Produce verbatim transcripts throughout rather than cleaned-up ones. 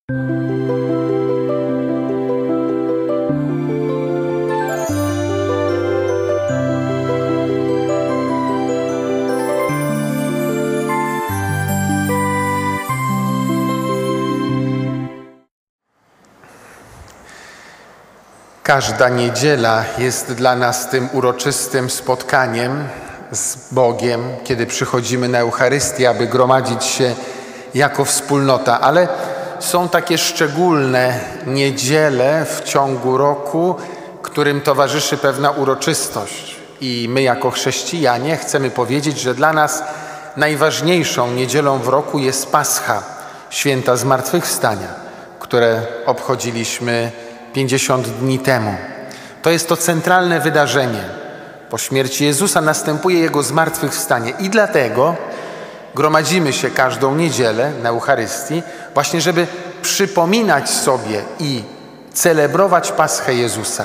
Każda niedziela jest dla nas tym uroczystym spotkaniem z Bogiem, kiedy przychodzimy na Eucharystię, aby gromadzić się jako wspólnota. Ale są takie szczególne niedziele w ciągu roku, którym towarzyszy pewna uroczystość. I my jako chrześcijanie chcemy powiedzieć, że dla nas najważniejszą niedzielą w roku jest Pascha, święta Zmartwychwstania, które obchodziliśmy pięćdziesiąt dni temu. To jest to centralne wydarzenie. Po śmierci Jezusa następuje Jego zmartwychwstanie i dlatego gromadzimy się każdą niedzielę na Eucharystii właśnie, żeby przypominać sobie i celebrować Paschę Jezusa.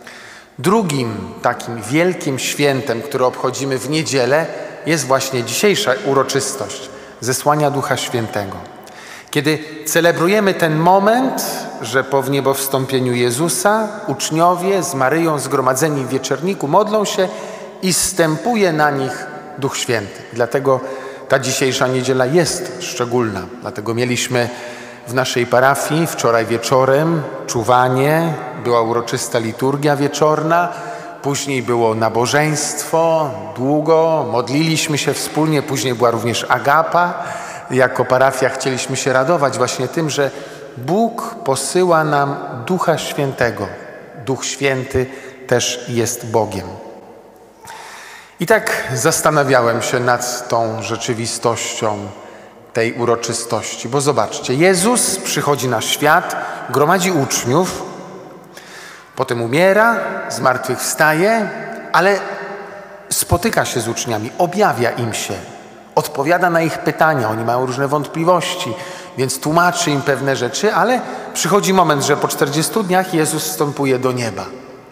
Drugim takim wielkim świętem, które obchodzimy w niedzielę, jest właśnie dzisiejsza uroczystość zesłania Ducha Świętego. Kiedy celebrujemy ten moment, że po wniebowstąpieniu Jezusa uczniowie z Maryją zgromadzeni w wieczerniku modlą się i zstępuje na nich Duch Święty. Dlatego ta dzisiejsza niedziela jest szczególna. Dlatego mieliśmy w naszej parafii wczoraj wieczorem czuwanie, była uroczysta liturgia wieczorna, później było nabożeństwo, długo, modliliśmy się wspólnie, później była również agapa. Jako parafia chcieliśmy się radować właśnie tym, że Bóg posyła nam Ducha Świętego. Duch Święty też jest Bogiem. I tak zastanawiałem się nad tą rzeczywistością tej uroczystości, bo zobaczcie, Jezus przychodzi na świat, gromadzi uczniów, potem umiera, zmartwychwstaje, ale spotyka się z uczniami, objawia im się, odpowiada na ich pytania, oni mają różne wątpliwości, więc tłumaczy im pewne rzeczy, ale przychodzi moment, że po czterdziestu dniach Jezus wstępuje do nieba.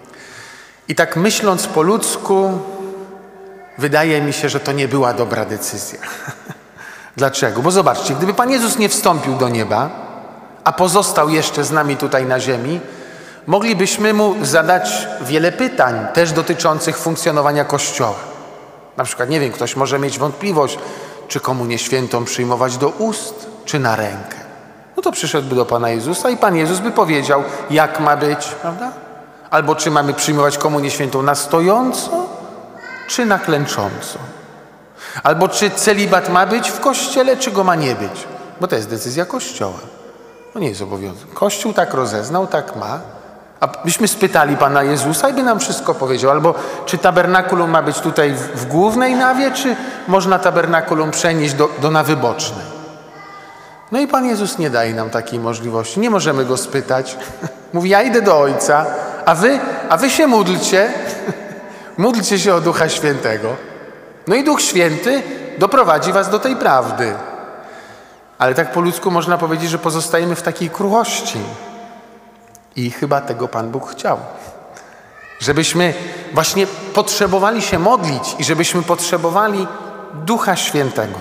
I tak myśląc po ludzku, wydaje mi się, że to nie była dobra decyzja. Dlaczego? Bo zobaczcie, gdyby Pan Jezus nie wstąpił do nieba, a pozostał jeszcze z nami tutaj na ziemi, moglibyśmy Mu zadać wiele pytań, też dotyczących funkcjonowania Kościoła. Na przykład, nie wiem, ktoś może mieć wątpliwość, czy komunię świętą przyjmować do ust, czy na rękę. No to przyszedłby do Pana Jezusa i Pan Jezus by powiedział, jak ma być, prawda? Albo czy mamy przyjmować komunię świętą na stojąco, czy na klęcząco. Albo czy celibat ma być w Kościele, czy go ma nie być. Bo to jest decyzja Kościoła. To nie jest obowiązek. Kościół tak rozeznał, tak ma. A byśmy spytali Pana Jezusa i by nam wszystko powiedział. Albo czy tabernakulum ma być tutaj w, w głównej nawie, czy można tabernakulum przenieść do, do nawy bocznej. No i Pan Jezus nie daje nam takiej możliwości. Nie możemy Go spytać. Mówi, ja idę do Ojca, a wy, a wy się módlcie. Módlcie się o Ducha Świętego. No i Duch Święty doprowadzi was do tej prawdy. Ale tak po ludzku można powiedzieć, że pozostajemy w takiej kruchości. I chyba tego Pan Bóg chciał. Żebyśmy właśnie potrzebowali się modlić i żebyśmy potrzebowali Ducha Świętego.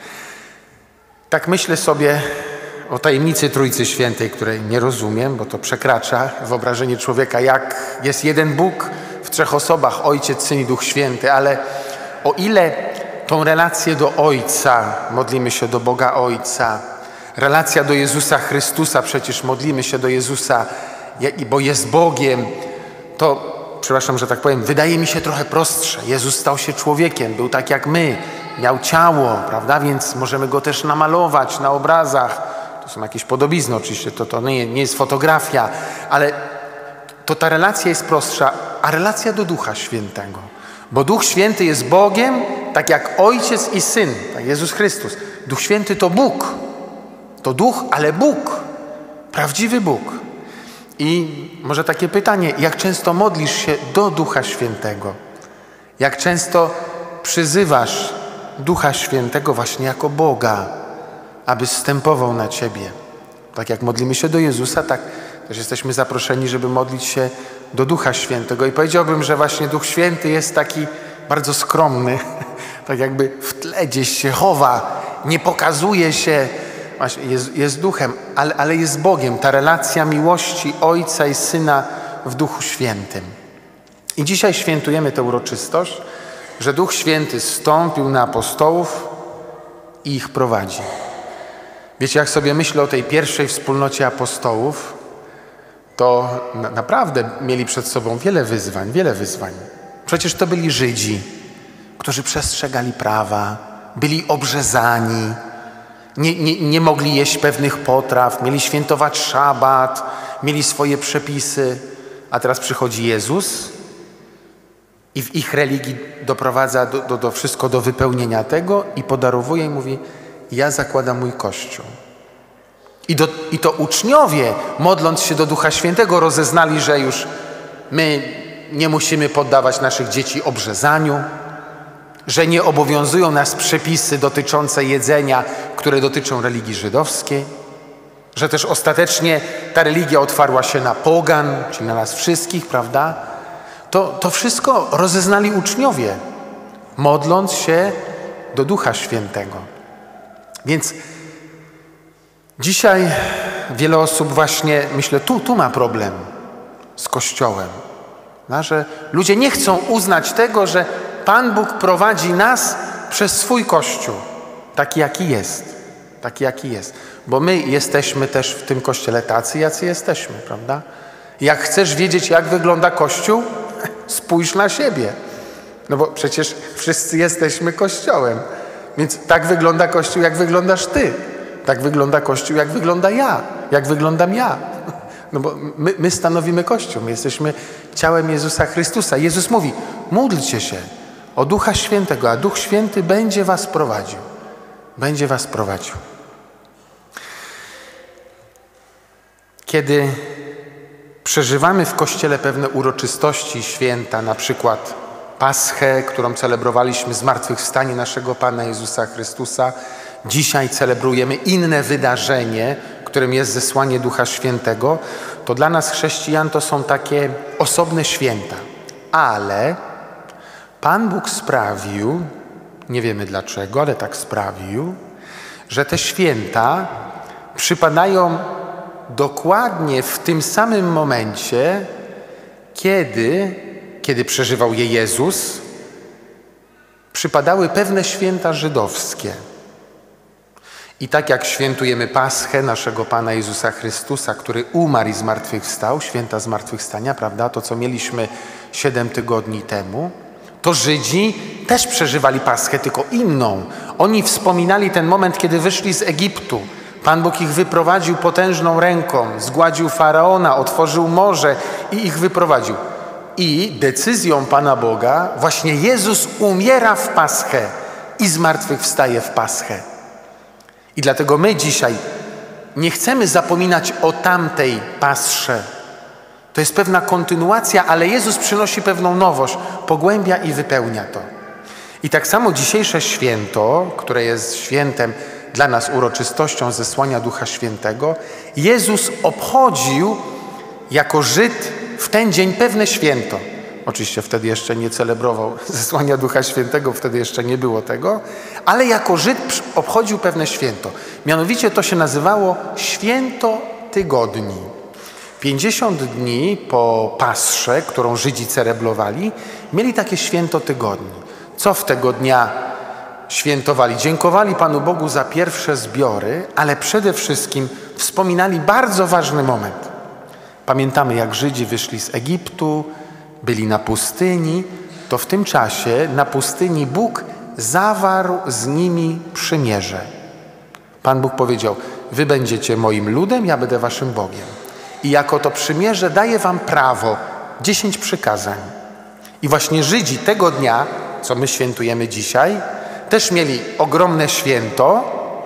Tak myślę sobie o tajemnicy Trójcy Świętej, której nie rozumiem, bo to przekracza wyobrażenie człowieka, jak jest jeden Bóg w trzech osobach, Ojciec, Syn i Duch Święty, ale o ile tą relację do Ojca, modlimy się do Boga Ojca, relacja do Jezusa Chrystusa, przecież modlimy się do Jezusa, bo jest Bogiem, to, przepraszam, że tak powiem, wydaje mi się trochę prostsze. Jezus stał się człowiekiem, był tak jak my, miał ciało, prawda, więc możemy Go też namalować na obrazach. To są jakieś podobizny oczywiście, to, to nie, nie jest fotografia, ale to ta relacja jest prostsza, a relacja do Ducha Świętego. Bo Duch Święty jest Bogiem, tak jak Ojciec i Syn, tak Jezus Chrystus. Duch Święty to Bóg. To Duch, ale Bóg. Prawdziwy Bóg. I może takie pytanie, jak często modlisz się do Ducha Świętego? Jak często przyzywasz Ducha Świętego właśnie jako Boga, aby zstępował na ciebie? Tak jak modlimy się do Jezusa, tak też jesteśmy zaproszeni, żeby modlić się do Ducha Świętego. I powiedziałbym, że właśnie Duch Święty jest taki bardzo skromny, tak jakby w tle gdzieś się chowa, nie pokazuje się, właśnie jest, jest duchem, ale, ale jest Bogiem. Ta relacja miłości Ojca i Syna w Duchu Świętym. I dzisiaj świętujemy tę uroczystość, że Duch Święty zstąpił na apostołów i ich prowadzi. Wiecie, jak sobie myślę o tej pierwszej wspólnocie apostołów, to na, naprawdę mieli przed sobą wiele wyzwań, wiele wyzwań. Przecież to byli Żydzi, którzy przestrzegali prawa, byli obrzezani, nie, nie, nie mogli jeść pewnych potraw, mieli świętować szabat, mieli swoje przepisy, a teraz przychodzi Jezus i w ich religii doprowadza do, do, do wszystko do wypełnienia tego i podarowuje i mówi: ja zakładam mój Kościół. I, do, I to uczniowie, modląc się do Ducha Świętego, rozeznali, że już my nie musimy poddawać naszych dzieci obrzezaniu, że nie obowiązują nas przepisy dotyczące jedzenia, które dotyczą religii żydowskiej, że też ostatecznie ta religia otwarła się na pogan, czyli na nas wszystkich, prawda? To, to wszystko rozeznali uczniowie, modląc się do Ducha Świętego. Więc dzisiaj wiele osób właśnie, myślę, tu, tu ma problem z Kościołem, no, że ludzie nie chcą uznać tego, że Pan Bóg prowadzi nas przez swój Kościół, taki jaki jest, taki jaki jest. Bo my jesteśmy też w tym Kościele tacy, jacy jesteśmy, prawda? Jak chcesz wiedzieć, jak wygląda Kościół, spójrz na siebie. No bo przecież wszyscy jesteśmy Kościołem. Więc tak wygląda Kościół, jak wyglądasz ty. Tak wygląda Kościół, jak wygląda ja. Jak wyglądam ja. No bo my, my stanowimy Kościół. My jesteśmy ciałem Jezusa Chrystusa. Jezus mówi: módlcie się o Ducha Świętego, a Duch Święty będzie was prowadził. Będzie was prowadził. Kiedy przeżywamy w Kościele pewne uroczystości, święta, na przykład Paschę, którą celebrowaliśmy, zmartwychwstanie naszego Pana Jezusa Chrystusa, dzisiaj celebrujemy inne wydarzenie, którym jest zesłanie Ducha Świętego, to dla nas chrześcijan to są takie osobne święta. Ale Pan Bóg sprawił, nie wiemy dlaczego, ale tak sprawił, że te święta przypadają dokładnie w tym samym momencie, kiedy, kiedy przeżywał je Jezus, przypadały pewne święta żydowskie. I tak jak świętujemy Paschę naszego Pana Jezusa Chrystusa, który umarł i zmartwychwstał, święta zmartwychwstania, prawda, to co mieliśmy siedem tygodni temu, to Żydzi też przeżywali Paschę, tylko inną. Oni wspominali ten moment, kiedy wyszli z Egiptu. Pan Bóg ich wyprowadził potężną ręką, zgładził Faraona, otworzył morze i ich wyprowadził. I decyzją Pana Boga właśnie Jezus umiera w Paschę i zmartwychwstaje w Paschę. I dlatego my dzisiaj nie chcemy zapominać o tamtej Passze. To jest pewna kontynuacja, ale Jezus przynosi pewną nowość, pogłębia i wypełnia to. I tak samo dzisiejsze święto, które jest świętem dla nas uroczystością zesłania Ducha Świętego, Jezus obchodził jako Żyd w ten dzień pewne święto. Oczywiście wtedy jeszcze nie celebrował zesłania Ducha Świętego, wtedy jeszcze nie było tego, ale jako Żyd obchodził pewne święto. Mianowicie to się nazywało Święto Tygodni. pięćdziesiąt dni po Passze, którą Żydzi celebrowali, mieli takie Święto Tygodni. Co w tego dnia świętowali? Dziękowali Panu Bogu za pierwsze zbiory, ale przede wszystkim wspominali bardzo ważny moment. Pamiętamy, jak Żydzi wyszli z Egiptu, byli na pustyni, to w tym czasie na pustyni Bóg zawarł z nimi przymierze. Pan Bóg powiedział: wy będziecie moim ludem, ja będę waszym Bogiem. I jako to przymierze daję wam prawo, dziesięć przykazań. I właśnie Żydzi tego dnia, co my świętujemy dzisiaj, też mieli ogromne święto,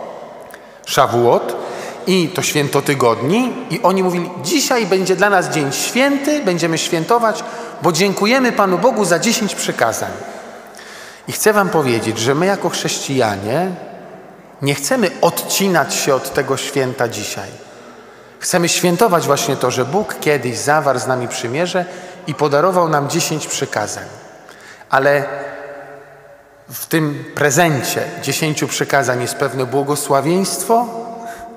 Szawuot, i to święto tygodni, i oni mówili: dzisiaj będzie dla nas dzień święty, będziemy świętować, bo dziękujemy Panu Bogu za dziesięć przykazań. I chcę wam powiedzieć, że my jako chrześcijanie nie chcemy odcinać się od tego święta dzisiaj. Chcemy świętować właśnie to, że Bóg kiedyś zawarł z nami przymierze i podarował nam dziesięć przykazań. Ale w tym prezencie dziesięciu przykazań jest pewne błogosławieństwo,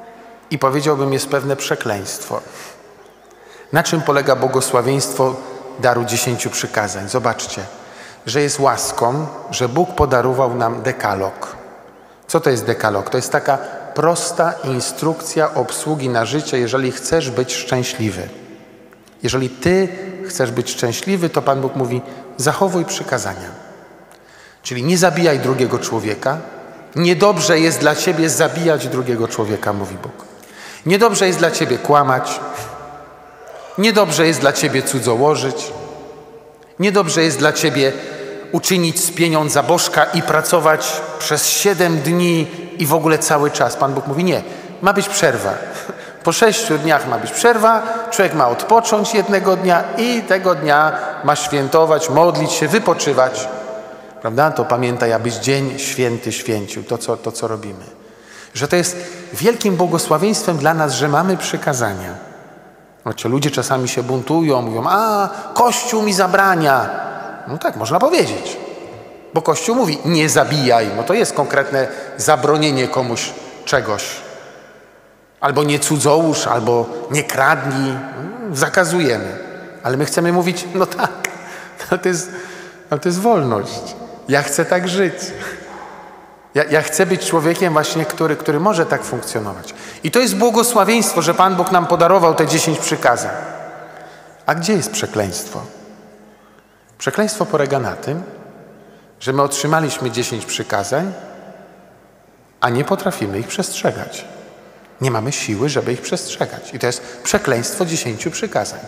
i powiedziałbym, jest pewne przekleństwo. Na czym polega błogosławieństwo daru dziesięciu przykazań? Zobaczcie, że jest łaską, że Bóg podarował nam dekalog. Co to jest dekalog? To jest taka prosta instrukcja obsługi na życie, jeżeli chcesz być szczęśliwy. Jeżeli ty chcesz być szczęśliwy, to Pan Bóg mówi, zachowuj przykazania. Czyli nie zabijaj drugiego człowieka. Niedobrze jest dla ciebie zabijać drugiego człowieka, mówi Bóg. Niedobrze jest dla ciebie kłamać. Niedobrze jest dla ciebie cudzołożyć. Niedobrze jest dla ciebie uczynić z pieniądza bożka i pracować przez siedem dni i w ogóle cały czas. Pan Bóg mówi, nie, ma być przerwa. Po sześciu dniach ma być przerwa, człowiek ma odpocząć jednego dnia i tego dnia ma świętować, modlić się, wypoczywać. Prawda? To pamiętaj, abyś dzień święty święcił, to co, to co robimy. Że to jest wielkim błogosławieństwem dla nas, że mamy przykazania. Znaczy, ludzie czasami się buntują, mówią, a Kościół mi zabrania. No tak, można powiedzieć. Bo Kościół mówi, nie zabijaj. No to jest konkretne zabronienie komuś czegoś. Albo nie cudzołóż, albo nie kradnij. Zakazujemy. Ale my chcemy mówić, no tak, no to jest, no to jest wolność. Ja chcę tak żyć. Ja, ja chcę być człowiekiem właśnie, który, który może tak funkcjonować. I to jest błogosławieństwo, że Pan Bóg nam podarował te dziesięć przykazań. A gdzie jest przekleństwo? Przekleństwo polega na tym, że my otrzymaliśmy dziesięć przykazań, a nie potrafimy ich przestrzegać. Nie mamy siły, żeby ich przestrzegać. I to jest przekleństwo dziesięciu przykazań.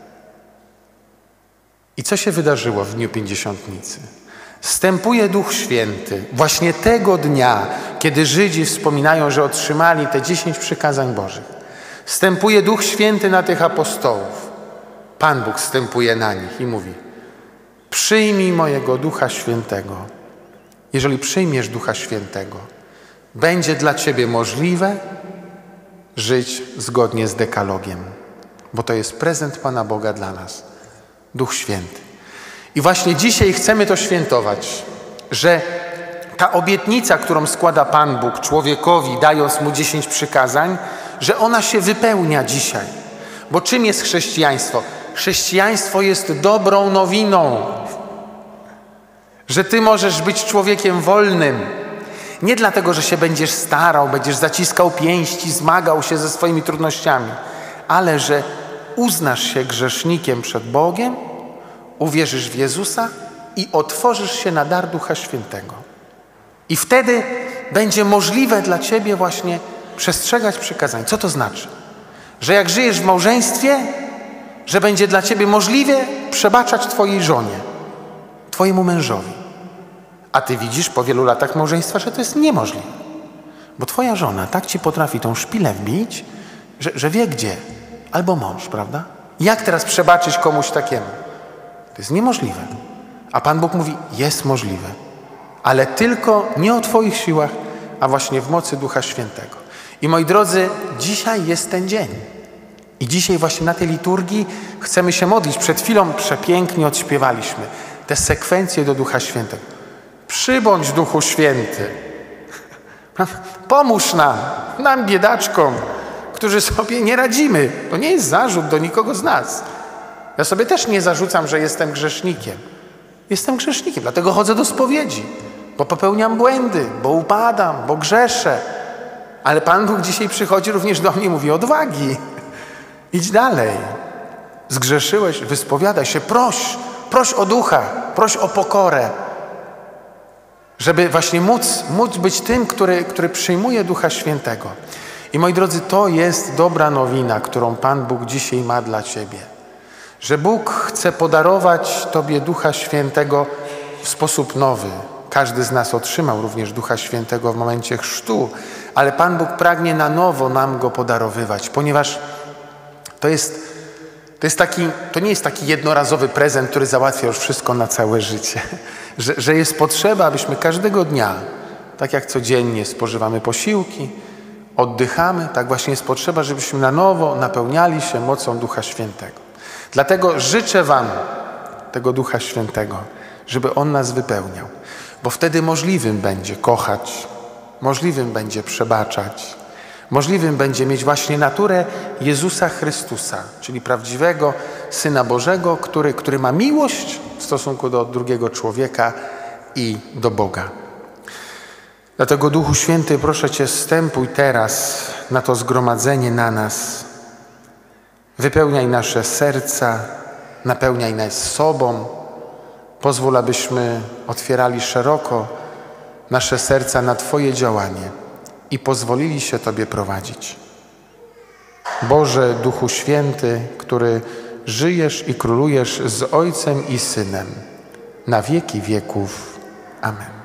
I co się wydarzyło w dniu Pięćdziesiątnicy? Wstępuje Duch Święty właśnie tego dnia, kiedy Żydzi wspominają, że otrzymali te dziesięć przykazań Bożych. Wstępuje Duch Święty na tych apostołów. Pan Bóg wstępuje na nich i mówi, przyjmij mojego Ducha Świętego. Jeżeli przyjmiesz Ducha Świętego, będzie dla ciebie możliwe żyć zgodnie z dekalogiem, bo to jest prezent Pana Boga dla nas. Duch Święty. I właśnie dzisiaj chcemy to świętować, że ta obietnica, którą składa Pan Bóg człowiekowi, dając mu dziesięć przykazań, że ona się wypełnia dzisiaj. Bo czym jest chrześcijaństwo? Chrześcijaństwo jest dobrą nowiną, że ty możesz być człowiekiem wolnym. Nie dlatego, że się będziesz starał, będziesz zaciskał pięści, zmagał się ze swoimi trudnościami, ale że uznasz się grzesznikiem przed Bogiem, uwierzysz w Jezusa i otworzysz się na dar Ducha Świętego. I wtedy będzie możliwe dla ciebie właśnie przestrzegać przykazań. Co to znaczy? Że jak żyjesz w małżeństwie, że będzie dla ciebie możliwe przebaczać twojej żonie, twojemu mężowi. A ty widzisz po wielu latach małżeństwa, że to jest niemożliwe. Bo twoja żona tak ci potrafi tą szpilę wbić, że, że wie gdzie. Albo mąż, prawda? Jak teraz przebaczyć komuś takiemu? To jest niemożliwe. A Pan Bóg mówi, jest możliwe. Ale tylko nie o twoich siłach, a właśnie w mocy Ducha Świętego. I moi drodzy, dzisiaj jest ten dzień. I dzisiaj właśnie na tej liturgii chcemy się modlić. Przed chwilą przepięknie odśpiewaliśmy te sekwencje do Ducha Świętego. Przybądź, Duchu Święty. Pomóż nam, nam biedaczkom, którzy sobie nie radzimy. To nie jest zarzut do nikogo z nas. Ja sobie też nie zarzucam, że jestem grzesznikiem. Jestem grzesznikiem, dlatego chodzę do spowiedzi, bo popełniam błędy, bo upadam, bo grzeszę. Ale Pan Bóg dzisiaj przychodzi również do mnie i mówi, odwagi. Idź dalej. Zgrzeszyłeś, wyspowiadaj się, proś, proś o ducha, proś o pokorę. Żeby właśnie móc, móc być tym, który, który przyjmuje Ducha Świętego. I moi drodzy, to jest dobra nowina, którą Pan Bóg dzisiaj ma dla ciebie. Że Bóg chce podarować tobie Ducha Świętego w sposób nowy. Każdy z nas otrzymał również Ducha Świętego w momencie chrztu, ale Pan Bóg pragnie na nowo nam go podarowywać, ponieważ to jest, to jest taki, to nie jest taki jednorazowy prezent, który załatwia już wszystko na całe życie. Że, że jest potrzeba, abyśmy każdego dnia, tak jak codziennie spożywamy posiłki, oddychamy, tak właśnie jest potrzeba, żebyśmy na nowo napełniali się mocą Ducha Świętego. Dlatego życzę wam tego Ducha Świętego, żeby On nas wypełniał, bo wtedy możliwym będzie kochać, możliwym będzie przebaczać, możliwym będzie mieć właśnie naturę Jezusa Chrystusa, czyli prawdziwego Syna Bożego, który, który ma miłość w stosunku do drugiego człowieka i do Boga. Dlatego, Duchu Święty, proszę Cię, zstępuj teraz na to zgromadzenie na nas. Wypełniaj nasze serca, napełniaj nas sobą. Pozwól, abyśmy otwierali szeroko nasze serca na Twoje działanie i pozwolili się Tobie prowadzić. Boże, Duchu Święty, który żyjesz i królujesz z Ojcem i Synem, na wieki wieków. Amen.